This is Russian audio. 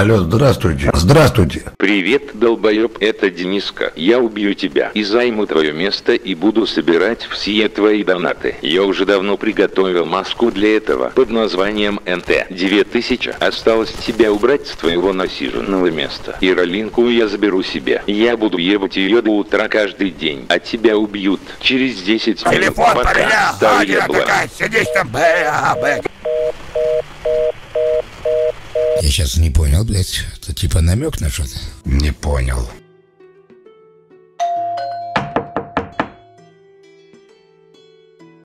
Алло, здравствуйте. Здравствуйте. Привет, долбоеб, это Дениска. Я убью тебя и займу твое место и буду собирать все твои донаты. Я уже давно приготовил маску для этого под названием НТ-9000. Осталось тебя убрать с твоего насиженного места. И Ролинку я заберу себе. Я буду ебать ее до утра каждый день. А тебя убьют через 10 минут. Телефон Пока. поменял. Старый Агия еблан. такая, сидишь там, Я сейчас не понял, блядь. Это типа намек на что-то? Не понял.